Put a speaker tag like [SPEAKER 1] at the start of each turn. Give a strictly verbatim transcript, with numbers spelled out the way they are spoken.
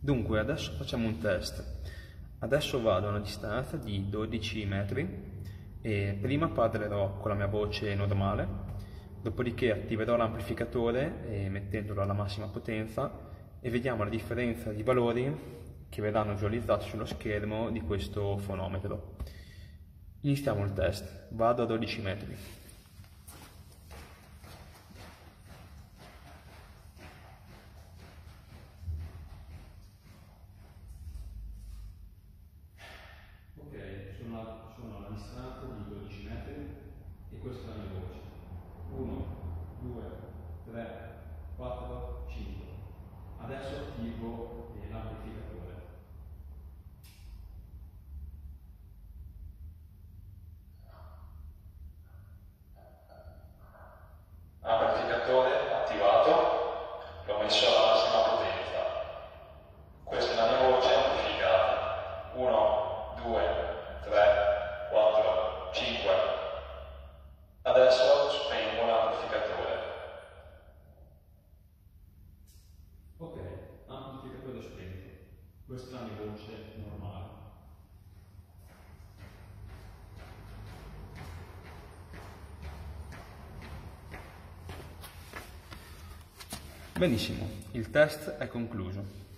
[SPEAKER 1] Dunque, adesso facciamo un test. Adesso vado a una distanza di dodici metri e prima parlerò con la mia voce normale, dopodiché attiverò l'amplificatore e mettendolo alla massima potenza e vediamo la differenza di valori che verranno visualizzati sullo schermo di questo fonometro. Iniziamo il test. Vado a dodici metri. Ok, sono a, sono a una distanza di dodici metri e questa è la mia voce. uno, due, tre, quattro, cinque. Adesso attivo l'amplificatore. Amplificatore attivato, l'ho messo alla massima potenza. Questa è la mia voce amplificata. uno, due, tre, quattro, cinque. Adesso spengo l'amplificatore. Ok, amplificatore spento. Questa è la mia voce normale. Benissimo, il test è concluso.